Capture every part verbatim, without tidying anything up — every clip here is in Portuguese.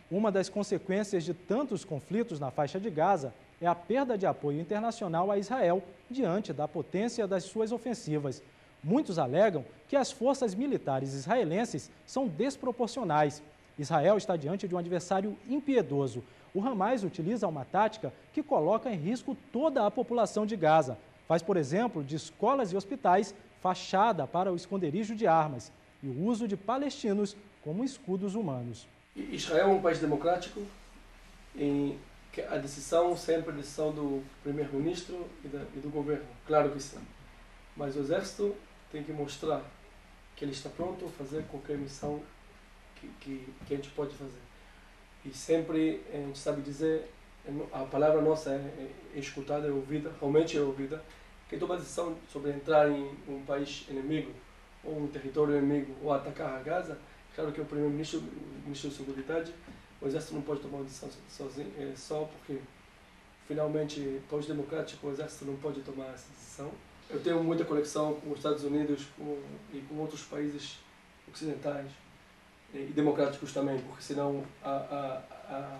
Uma das consequências de tantos conflitos na faixa de Gaza é a perda de apoio internacional a Israel diante da potência das suas ofensivas. Muitos alegam que as forças militares israelenses são desproporcionais. Israel está diante de um adversário impiedoso. O Hamas utiliza uma tática que coloca em risco toda a população de Gaza. Faz, por exemplo, de escolas e hospitais fachada para o esconderijo de armas e o uso de palestinos como escudos humanos. Israel é um país democrático e a decisão sempre é a decisão do primeiro-ministro e, e do governo, claro que sim. Mas o exército tem que mostrar que ele está pronto a fazer qualquer missão que, que, que a gente pode fazer. E sempre a gente sabe dizer, a palavra nossa é, é escutada, é ouvida, realmente é ouvida. Quem toma a decisão sobre entrar em um país inimigo, ou um território inimigo, ou atacar a Gaza, claro que o primeiro-ministro, o ministro da Seguridade, o exército não pode tomar uma decisão sozinho, é só porque, finalmente, país democrático, o exército não pode tomar essa decisão. Eu tenho muita conexão com os Estados Unidos com, e com outros países ocidentais e democráticos também, porque senão a, a, a,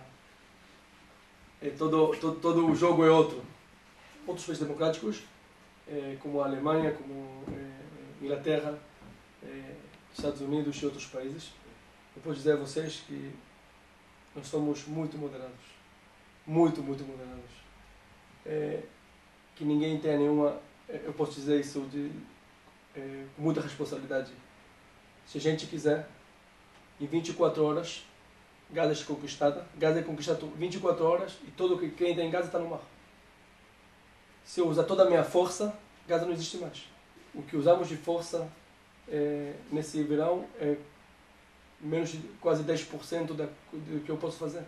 é todo, todo, todo o jogo é outro. Outros países democráticos, é, como a Alemanha, como é, Inglaterra, é, Estados Unidos e outros países, eu posso dizer a vocês que nós somos muito moderados, muito, muito moderados. É, que ninguém tenha nenhuma, eu posso dizer isso de, é, com muita responsabilidade. Se a gente quiser, em vinte e quatro horas, Gaza é conquistada, Gaza é conquistada em vinte e quatro horas e todo que quem tem em Gaza está no mar. Se eu usar toda a minha força, Gaza não existe mais. O que usamos de força é, nesse verão é menos de quase dez por cento da, do que eu posso fazer.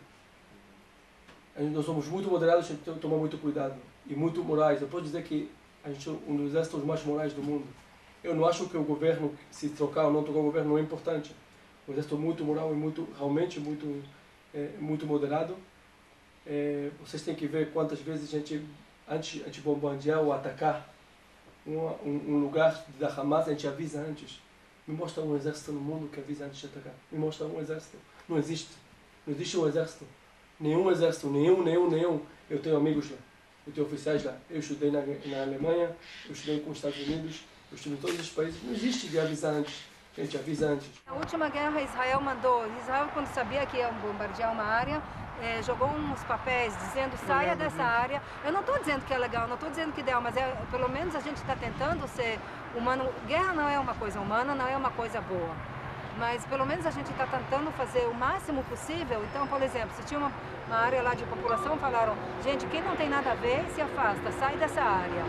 Nós somos muito moderados, a gente tem que tomar muito cuidado. E muito morais. Eu posso dizer que a gente é um dos exércitos mais morais do mundo. Eu não acho que o governo, se trocar ou não trocar o governo, não é importante. O exército é muito moral e muito, realmente muito, é, muito moderado. É, vocês têm que ver quantas vezes a gente, antes de bombardear ou atacar um, um, um lugar da Hamas, a gente avisa antes. Me mostra um exército no mundo que avisa antes de atacar. Me mostra um exército. Não existe. Não existe um exército. Nenhum exército, nenhum, nenhum, nenhum. Eu tenho amigos lá. Eu tenho oficiais lá. Eu estudei na, na Alemanha, eu estudei com os Estados Unidos, eu estudei em todos os países. Não existe de avisar antes. A gente avisa antes. Na última guerra, Israel mandou. Israel, quando sabia que ia bombardear uma área, é, jogou uns papéis dizendo saia dessa área. Eu não estou dizendo que é legal, não estou dizendo que é ideal, mas é, pelo menos a gente está tentando ser humano. Guerra não é uma coisa humana, não é uma coisa boa. Mas pelo menos a gente está tentando fazer o máximo possível. Então, por exemplo, se tinha uma, uma área lá de população, falaram, gente, quem não tem nada a ver, se afasta, sai dessa área.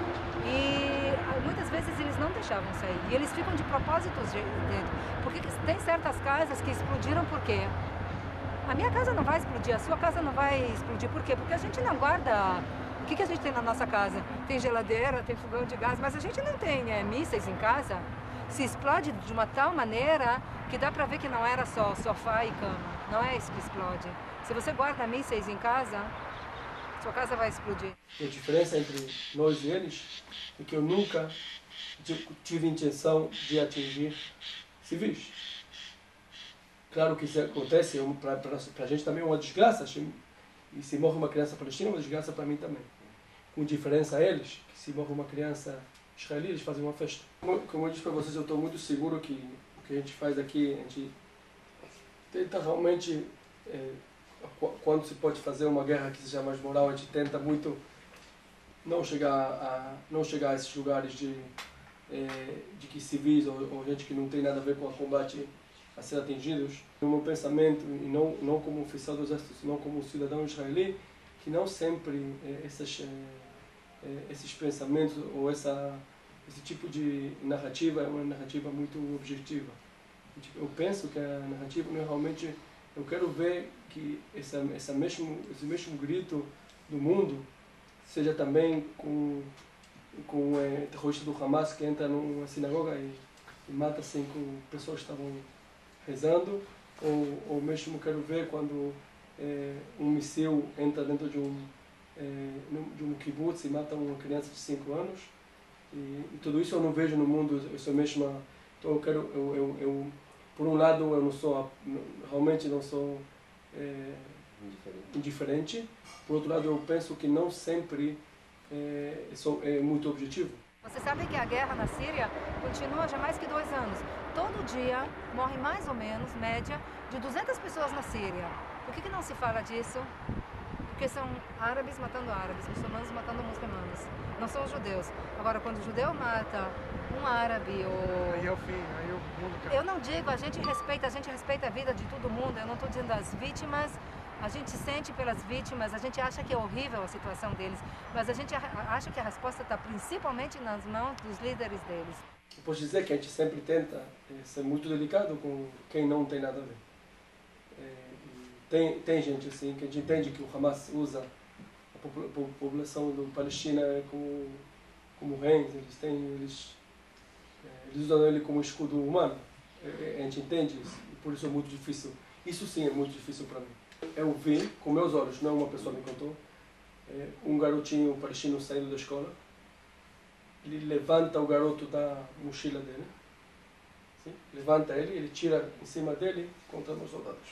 E muitas vezes eles não deixavam sair. E eles ficam de propósito dentro. Porque tem certas casas que explodiram por quê? A minha casa não vai explodir, a sua casa não vai explodir. Por quê? Porque a gente não guarda... O que, que a gente tem na nossa casa? Tem geladeira, tem fogão de gás, mas a gente não tem é, mísseis em casa. Se explode de uma tal maneira que dá pra ver que não era só sofá e cama. Não é isso que explode. Se você guarda mísseis em casa, sua casa vai explodir. A diferença entre nós e eles é que eu nunca tive intenção de atingir civis. Claro que isso acontece, para a gente também é uma desgraça. E se morre uma criança palestina, é uma desgraça para mim também. Com diferença a eles, que se morre uma criança israelita, eles fazem uma festa. Como, como eu disse para vocês, eu estou muito seguro que o que a gente faz aqui, a gente tenta realmente... É, quando se pode fazer uma guerra que seja mais moral, a gente tenta muito não chegar a, não chegar a esses lugares de, é, de que civis ou, ou gente que não tem nada a ver com o combate a ser atingidos. No meu pensamento, e não, não como oficial do exército, senão como cidadão israeli, que não sempre é, esses, é, esses pensamentos ou essa, esse tipo de narrativa é uma narrativa muito objetiva. Eu penso que a narrativa não é realmente... Eu quero ver que essa, essa mesmo, esse mesmo grito do mundo seja também com, com o é, terrorista do Hamas que entra numa sinagoga e, e mata cinco pessoas que estavam rezando, ou, ou mesmo quero ver quando é, um míssil entra dentro de um, é, de um kibbutz e mata uma criança de cinco anos. E, e tudo isso eu não vejo no mundo, eu sou mesmo, então eu quero, eu, eu, eu por um lado, eu não sou, realmente não sou é, indiferente. indiferente. Por outro lado, eu penso que não sempre é, é muito objetivo. Você sabe que a guerra na Síria continua já há mais que dois anos. Todo dia morre mais ou menos, média, de duzentas pessoas na Síria. Por que, que não se fala disso? Porque são árabes matando árabes, muçulmanos matando muçulmanos. Não são judeus. Agora, quando o judeu mata um árabe ou... Aí é o fim, aí o mundo cai. Eu não digo, a gente respeita, a gente respeita a vida de todo mundo. Eu não estou dizendo das vítimas. A gente sente pelas vítimas, a gente acha que é horrível a situação deles, mas a gente acha que a resposta está principalmente nas mãos dos líderes deles. Eu posso dizer que a gente sempre tenta ser muito delicado com quem não tem nada a ver. É, tem, tem gente assim que a gente entende que o Hamas usa a população do Palestina como, como reis, eles, têm, eles, eles usam ele como escudo humano. A gente entende isso, e por isso é muito difícil. Isso sim é muito difícil para mim. Eu vi com meus olhos, não uma pessoa me contou, é, um garotinho palestino saindo da escola. Ele levanta o garoto da mochila dele, sim? Levanta ele, ele tira em cima dele contra os soldados.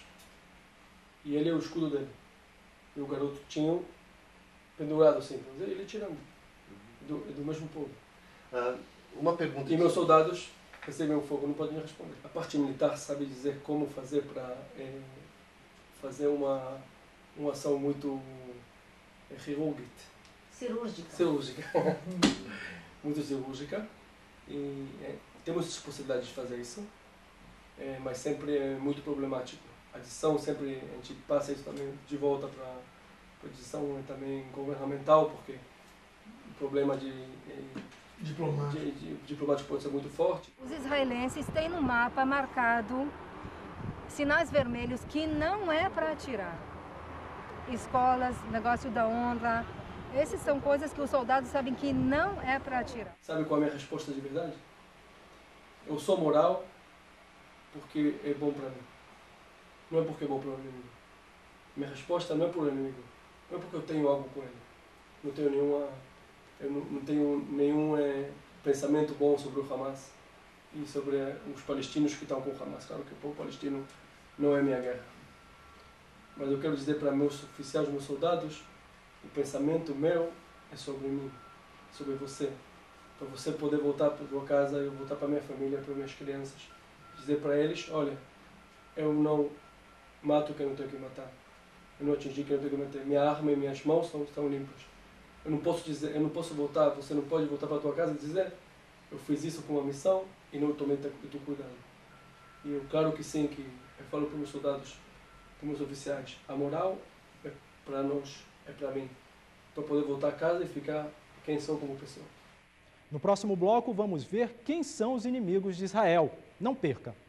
E ele é o escudo dele. E o garoto tinha pendurado assim, ele tirando, do, do mesmo povo. Ah, uma pergunta. E meus soldados recebem o fogo, não podem responder. A parte militar sabe dizer como fazer para é, fazer uma, uma ação muito é, cirúrgica. Cirúrgica. Cirúrgica. muito cirúrgica. E é, temos possibilidade de fazer isso, é, mas sempre é muito problemático. A decisão sempre, a gente passa isso também de volta para a decisão é também governamental, porque o problema de, diplomático. de, de, de diplomático pode ser muito forte. Os israelenses têm no mapa marcado sinais vermelhos que não é para atirar. Escolas, negócio da honra, essas são coisas que os soldados sabem que não é para atirar. Sabe qual é a minha resposta de verdade? Eu sou moral porque é bom para mim. Não é porque é bom para o inimigo. Minha resposta não é para o inimigo. Não é porque eu tenho algo com ele. Não tenho nenhuma, eu não, não tenho nenhum é, pensamento bom sobre o Hamas e sobre é, os palestinos que estão com o Hamas. Claro que o povo palestino não é minha guerra. Mas eu quero dizer para meus oficiais, meus soldados, o pensamento meu é sobre mim, sobre você. Para você poder voltar para a sua casa, eu voltar para a minha família, para minhas crianças. Dizer para eles, olha, eu não mato quem eu tenho que matar. Eu não atingi quem eu tenho que matar. Minha arma e minhas mãos estão, estão limpas. Eu não posso dizer, eu não posso voltar, você não pode voltar para a tua casa e dizer, eu fiz isso com uma missão e não tomei o teu cuidado. E eu, claro que sim, que eu falo para os meus soldados, para os meus oficiais, a moral é para nós, é para mim, para poder voltar a casa e ficar quem são como pessoa. No próximo bloco, vamos ver quem são os inimigos de Israel. Não perca!